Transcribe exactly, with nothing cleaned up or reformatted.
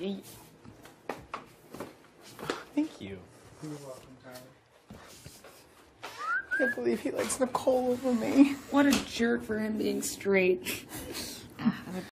Thank you. You're welcome, Tyler. I can't believe he likes Nicole over me. What a jerk for him being straight.